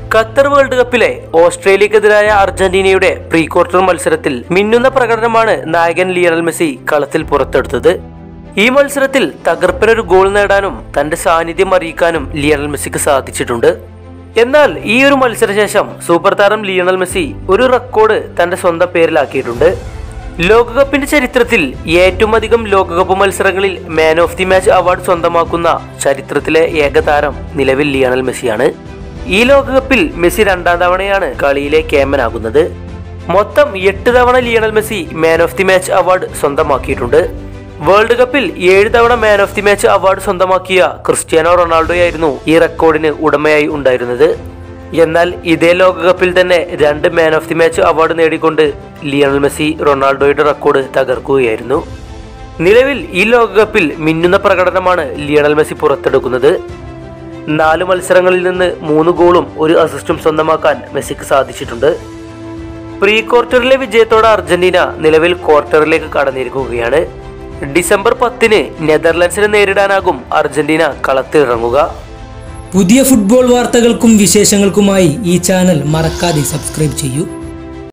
Qatar world കപ്പിലെ ഓസ്ട്രേലിയക്കെതിരായ അർജന്റീനയുടെ pre quarter മത്സരത്തിൽ മിന്നുന്ന പ്രകടനമാണ് നായകൻ ലയണൽ മെസ്സി കളത്തിൽ പുറത്തെടുത്തത്. ഈ മത്സരത്തിൽ തകർപ്പനൊരു ഗോൾ നേടാനും തന്റെ സാന്നിധ്യം അറിയിക്കാനും ലയണൽ മെസ്സിക്ക് സാധിച്ചിട്ടുണ്ട്. എന്നാൽ ഈ ഒരു മത്സരശേഷം സൂപ്പർ താരം ലയണൽ മെസ്സി ഒരു റെക്കോർഡ് തന്റെ സ്വന്തം പേരിലാക്കിയിട്ടുണ്ട്. ലോകകപ്പിന്റെ ചരിത്രത്തിൽ ഏറ്റവും അധികം ലോകകപ്പ് മത്സരങ്ങളിൽ man of the match award സ്വന്തമാക്കുന്ന ചരിത്രത്തിലെ ഏക താരം നിലവിൽ ലയണൽ മെസ്സിയാണ്. ഈ ലോകകപ്പിൽ മെസ്സി രണ്ടാം തവണയാണ് കളിയിലെ ക്യാമനാകുന്നത്. മൊത്തം 8 തവണ Lionel Messi man of the match award സ്വന്തമാക്കിയിട്ടുണ്ട്. വേൾഡ് കപ്പിൽ 7 തവണ man of the match award സ്വന്തമാക്കിയ ക്രിസ്ത്യാനോ റൊണാൾഡോയായിരുന്നു ഈ റെക്കോർഡിന് ഉടമയായി ഉണ്ടായിരുന്നത്. എന്നാൽ ഇതേ ലോകകപ്പിൽ തന്നെ 2 man of the match award നേടിക്കൊണ്ട് ലയണൽ മെസ്സി റൊണാൾഡോയുടെ റെക്കോർഡ് തകർക്കുകയായിരുന്നു. നിലവിൽ ഈ ലോകകപ്പിൽ മിന്നുന്ന പ്രകടനമാണ് ലയണൽ മെസ്സി പുറത്തെടുക്കുന്നത്. 4 മത്സരങ്ങളിൽ നിന്ന് 3 ഗോളും 1 അസിസ്റ്റും സ്വന്തമാക്കാൻ മെസ്സിക്ക് സാധിച്ചിട്ടുണ്ട്. പ്രീ ക്വാർട്ടറിലെ വിജയത്തോടെ അർജന്റീന നിലവിൽ ക്വാർട്ടറിലേക്ക് കടന്നിരിക്കുകയാണ്. December 10 നെതർലൻഡ്സിനെ നേരിടാനാകും Argentina കളത്തിലിറങ്ങുക. പുതിയ ഫുട്ബോൾ വാർത്തകൾക്കും വിശേഷങ്ങൾക്കുമായി ഈ ചാനൽ മറക്കാതെ സബ്സ്ക്രൈബ് ചെയ്യൂ.